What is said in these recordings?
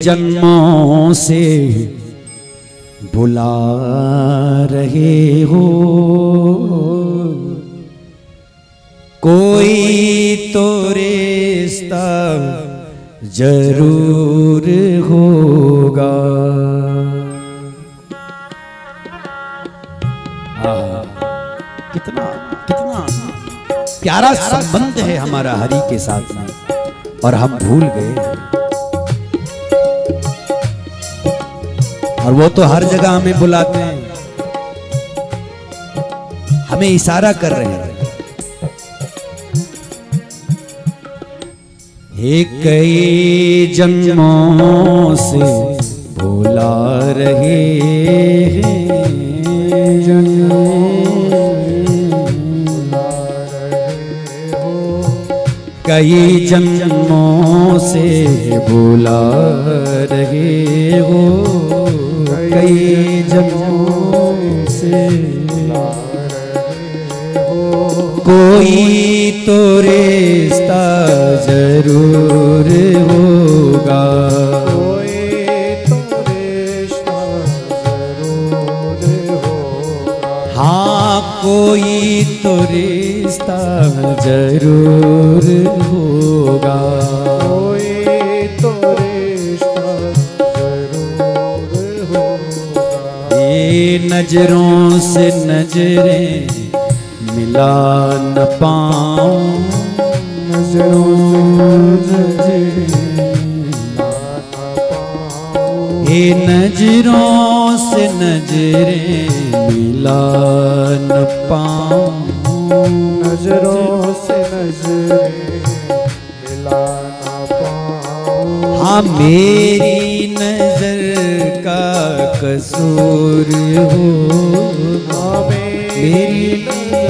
जन्मों से बुला रहे हो, कोई तो रिश्ता जरूर होगा। कितना कितना प्यारा संबंध है हमारा हरि के साथ में, और हम भूल गए। और वो तो हर जगह हमें बुलाते हैं, हमें इशारा कर रहे हैं। हे कई जन्मों से बुला रहे हैं, कई जन्मों से बुला रहे हो, कई जन्मों से कोई तो रिश्ता जरूर होगा, कोई तो रिश्ता जरूर होगा। हाँ कोई तो रिश्ता जरूर होगा, कोई तो रिश्ता जरूर होगा। ये नजरों से नजरें मिला न पाऊं, नजरों से हे नजरों से नजरें मिला न पाऊं, नजरों से नजरें मिला न पाऊं। हाँ मेरी नजर का कसूर हो, मेरी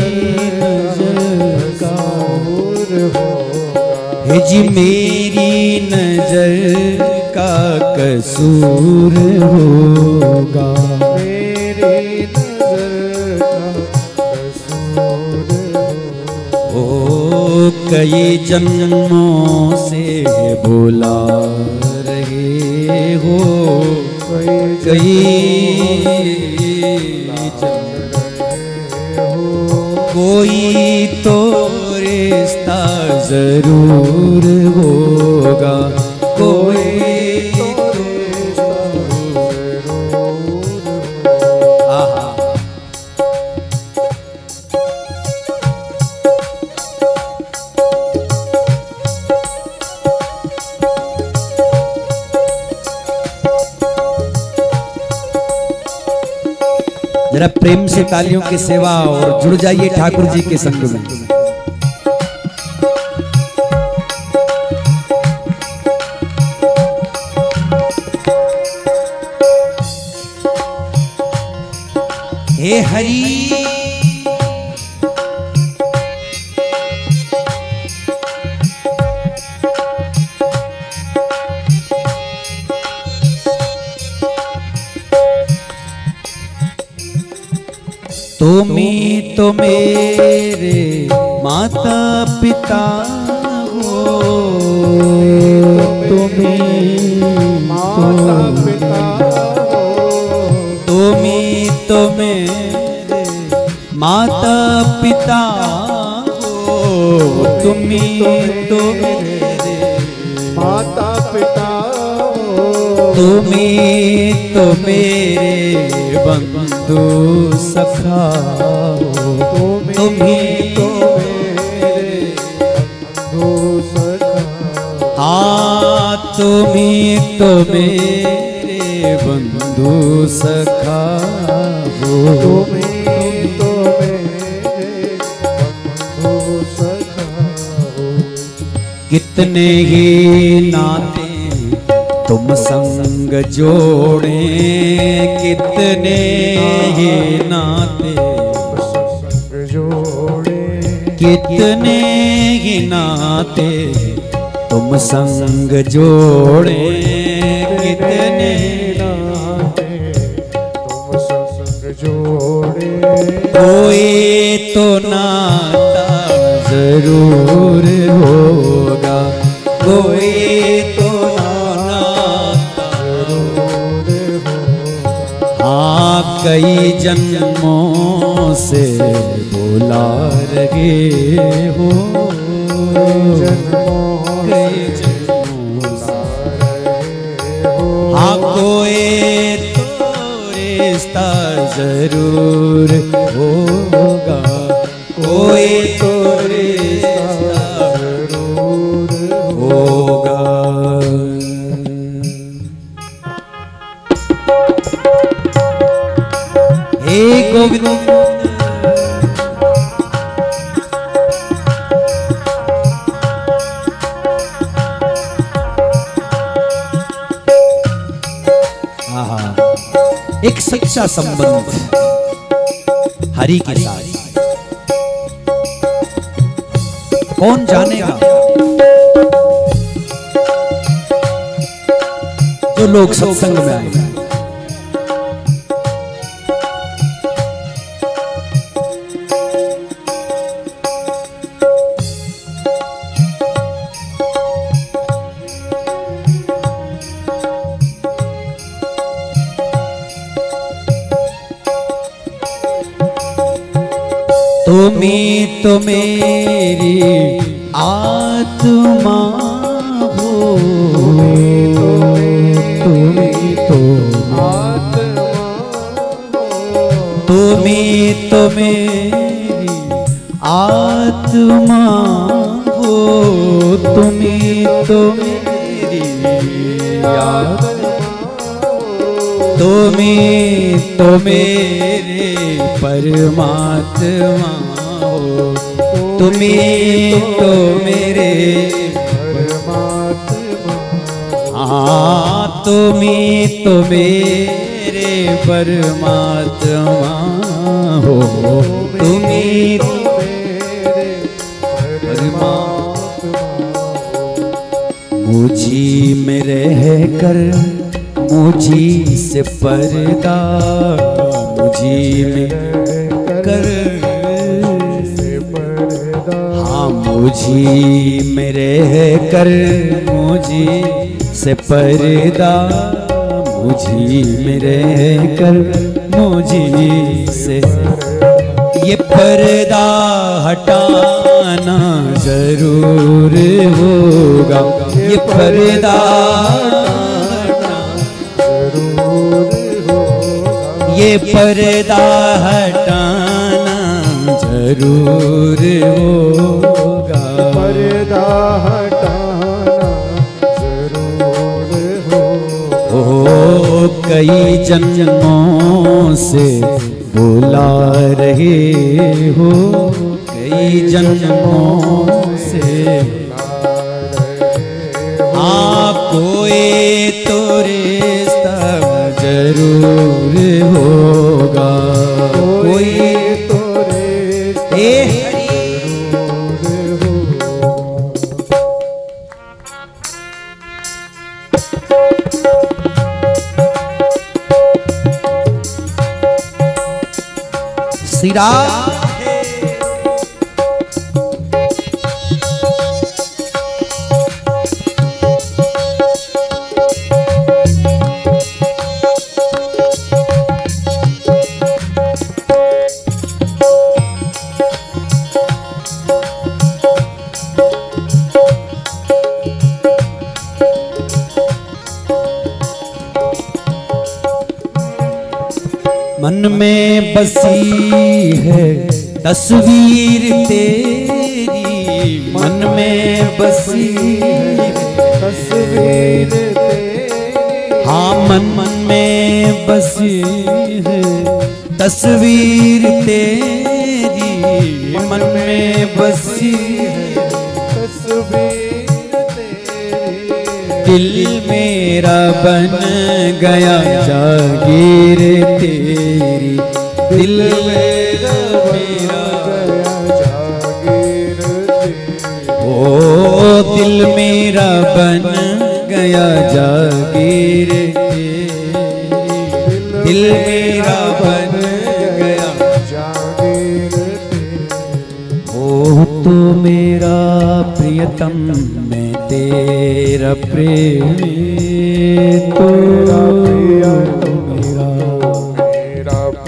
नजर का है जी, मेरी नजर का कसूर होगा, मेरी नजर का कसूर होगा। ओ कई जन्मों से बुला रहे हो, कई कोई तो रिश्ता जरूर होगा, कोई तो रिश्ता जरूर होगा। जरा प्रेम से तालियों की सेवा और जुड़ जाइए ठाकुर जी के संग में। हे हरि तुम्ही तो मेरे माता पिता हो, तुम्ही माता पिता हो, तुम्ही तो मेरे माता पिता हो, तुम्ही तो मेरे माता पिता हो, तुम्ही तो मेरे बंधु सखा हो, तुम्ही तो मेरे बंधु सखा। हाँ तुम्ही तो मेरे बंधु सखा हो, तुम्ही तो मेरे बंधु सखा हो। कितने ही नाते तुम संग जोड़े, कितने ही नाते संग जोड़े, कितने ही नाते तुम संग जोड़े, कितने नाते तुम संग जोड़े। कोई तो नाता जरूर होगा, कोई तो नाता कई जन्मों से बुला रहे हो, कई जन्मों से। हाँ कोई तो रिश्ता जरूर होगा, कोई तो रिश्ता जरूर होगा। हे गोविंद एक सच्चा संबंध हरि के साथ कौन जानेगा? जो लोग सत्संग में आए। तुम्ही तो मेरी आत्मा हो, तुम्ही तो आत्मा हो, तुम्ही तो मेरी आत्मा हो, तुम्ही तो मेरी आत्मा, तुम्ही तो मेरे परमात्मा हो, तुम्ही तो मेरे परमात्मा। हाँ तुम्ही तो मेरे परमात्मा हो, तुम्ही तो मेरे परमात्मा। मुझी में रहकर मुझी से पर्दा, मुझी में कर, हाँ मुझी में रह कर मुझी से पर्दा, मुझी में रह कर मुझी से ये पर्दा हटाना जरूर होगा, ये पर्दा ये पर्दा हटाना जरूर होगा, पर्दा हटाना जरूर होगा। ओ कई जन्मों से बुला रहे हो, कई जन्मों से। हाँ कोई तो रिश्ता जरूर होगा, कोई तो रिश्ता जरूर होगा। श्री राम मन में बसी है तस्वीर तेरी, मन में बसी है तस्वीर तेरी। हाँ मन में बसी है तस्वीर तेरी, मन में बसी है तस्वीर तेरी। दिल मेरा बन गया जागीर तेरी, दिल मेरा गया जागीर तेरी। ओ दिल मेरा बन गया जागीर तेरी, दिल मेरा बन गया जागीर तेरी। ओ तो मेरा प्रियतम मैं तेरा प्रेमी, तेरा प्रियतम मेरा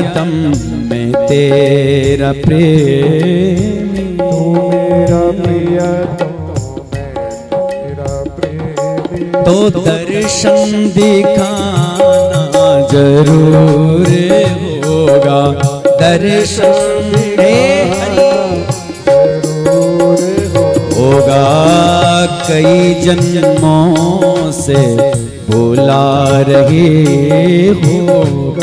प्रियतम मैं तेरा प्रेमी, तू मेरा प्रियतम मैं तेरा प्रेमी। तो दर्शन दिखाना जरूर होगा, दर्शन जरूर होगा। कई जन्मों से बुला रहे हो,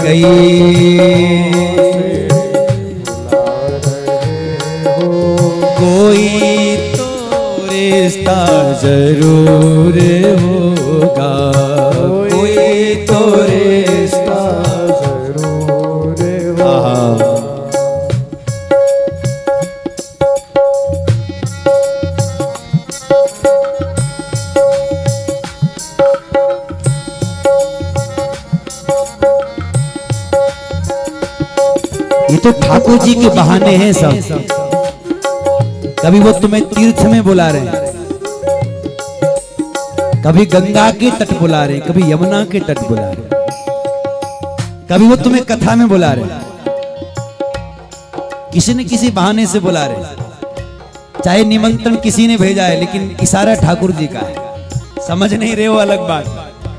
कोई तो रिश्ता जरूर होगा, कोई तो रिश्ता जरूर होगा। ये तो ठाकुर जी के बहाने हैं सब। कभी वो तुम्हें तीर्थ में बुला रहे हैं, कभी गंगा के तट बुला रहे हैं, कभी यमुना के तट बुला रहे हैं, कभी वो तुम्हें कथा में बुला रहे हैं, किसी न किसी बहाने से बुला रहे हैं। चाहे निमंत्रण किसी ने भेजा है, लेकिन इशारा ठाकुर जी का है। समझ नहीं रहे हो अलग बात।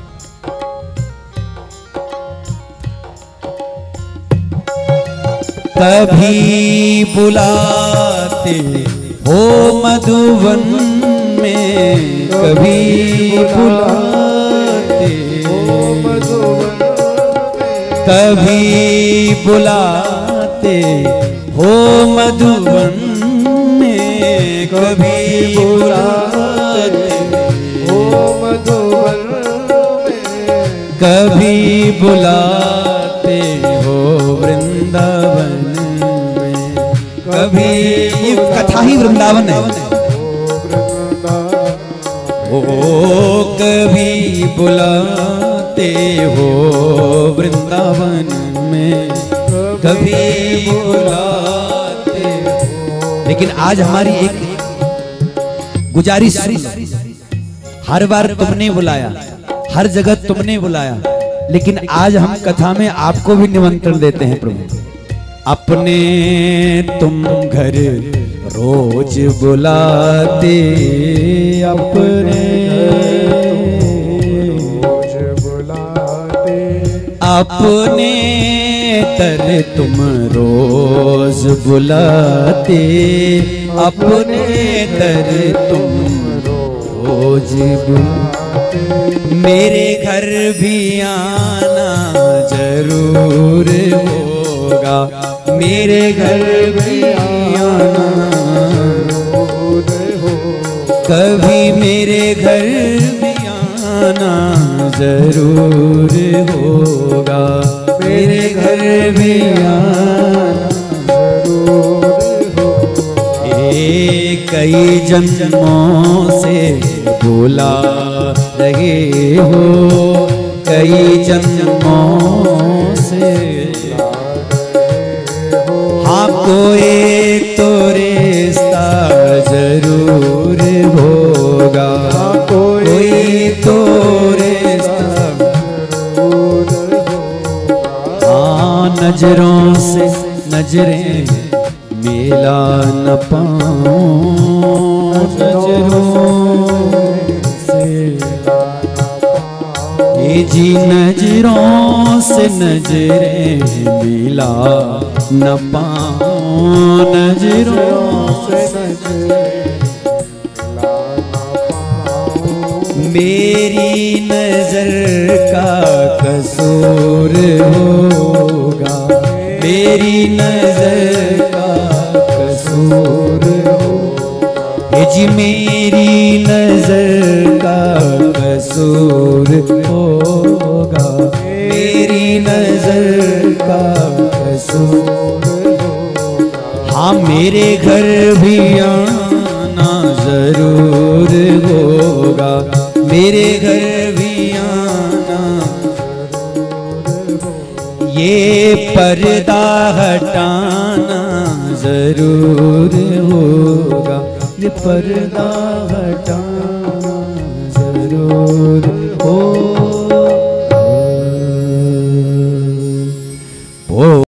कभी बुलाते हो मधुवन में, कभी बुलाते हो मधुवन में, कभी बुलाते हो मधुवन में, कभी बुलाते हो मधुवन में, कभी बुलाते हो वृंदावन में, कभी ये कथा ही वृंदावन है। ओ कभी बुलाते हो वृंदावन में, कभी बुलाते हो। लेकिन आज हमारी एक गुजारिश, हर बार तुमने बुलाया, हर जगह तुमने बुलाया, लेकिन आज हम कथा में आपको भी निमंत्रण देते हैं प्रभु। अपने तुम घर रोज बुलाते, अपने रोज बुलाते, अपने तर तुम रोज बुलाते, अपने तर तुम रोज बुलाते। मेरे घर भी आना जरूर होगा, मेरे घर भी आना जरूर होगा। कभी मेरे घर भी आना जरूर होगा, मेरे घर भी आना जरूर होगा। कई जन्मों से बुला रहे हो, कई जन्मों से। हाँ कोई तो रिश्ता जरूर होगा, कोई तो रिश्ता जरूर होगा। हाँ नजरों से नजरें मिला न पाऊं, नजरों से ये जी नजरों से नजरें मिला न पाऊं, नजरों से मेरी नजर का कसूर होगा, मेरी नजर का कसूर होगा। जी मेरी नजर का कसूर होगा, मेरी नजर का कसूर होगा। हाँ मेरे घर भी आना जरूर होगा, मेरे घर भी आना। ये पर्दा हटाना जरूर होगा, ये पर्दा हटाना जरूर